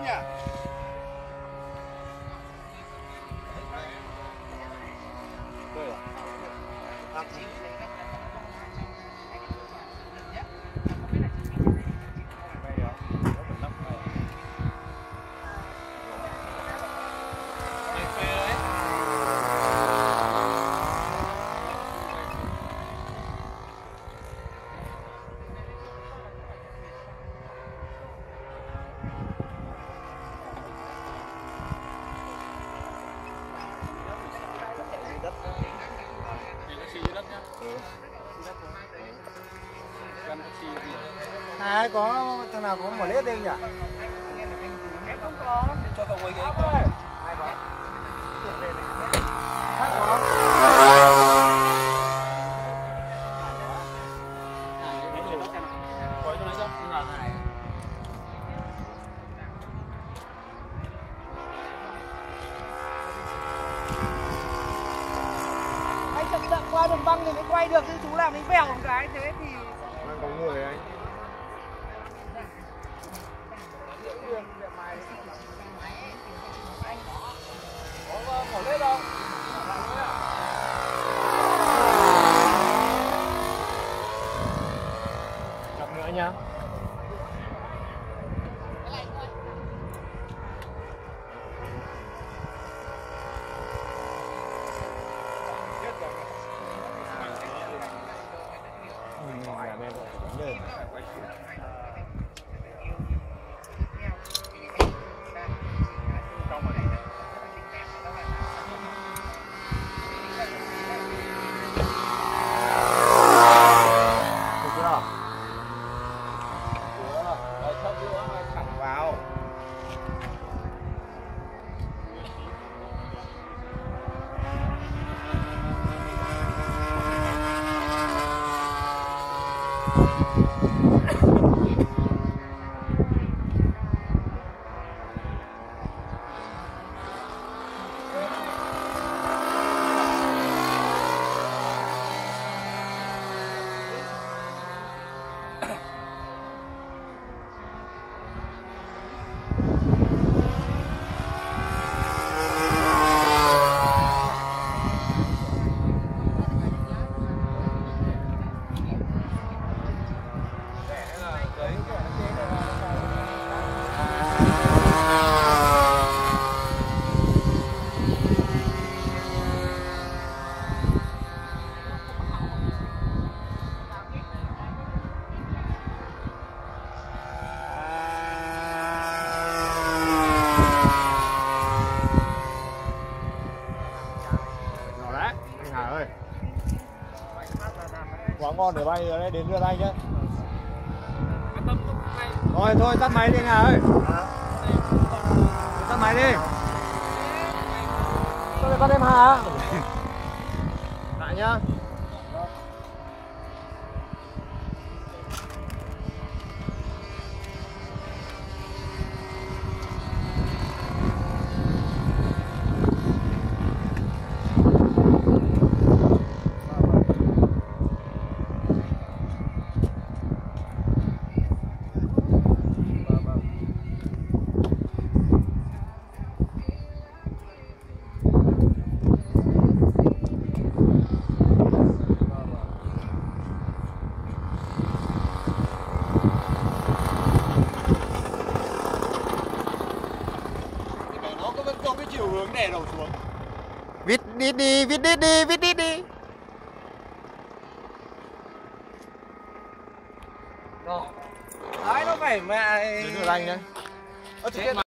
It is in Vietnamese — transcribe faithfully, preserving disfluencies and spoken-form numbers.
nhỉ? Đây à? À, À, có thằng nào có một lít đây nhỉ? Không có. Cho cậu ngồi ghế coi. Ai có? Khác có. Quay cho nó xem. Anh chậm chậm qua đường băng thì mới quay được, chứ chú làm đánh vèo một cái thế thì Đang có người anh. Có bỏ lên đâu? Chậm nữa nhá. Vào. Quá ngon để bay ở đây đến lượt anh nhé. Rồi thôi tắt máy đi Hà ơi. Tắt máy đi. Tôi là con em Hà. Lại nhá. Có cái chiều hướng đè đầu xuống. Vít đi đi, vít đi đi, vít đi đi. Đấy nó phải mẹ. Đến lượt anh đấy. Ơ,